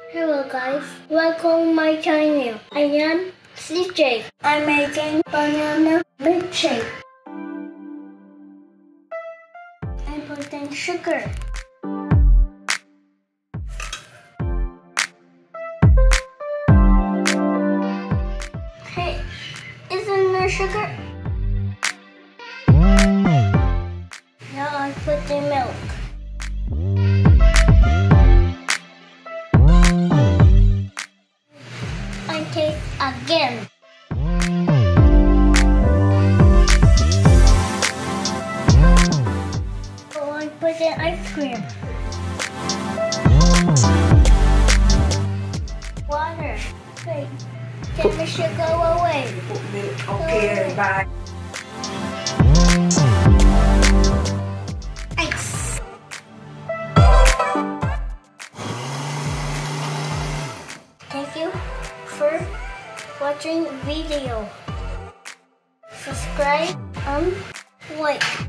Hello guys, welcome my channel. I am CJ. I'm making banana milkshake. I'm putting sugar. Hey, isn't there sugar? Now I put the milk. I take again. Oh, I put in ice cream. Water. Wait, then the sugar go away. Put milk. Okay, bye. Ice. Thank you for watching video. Subscribe and like.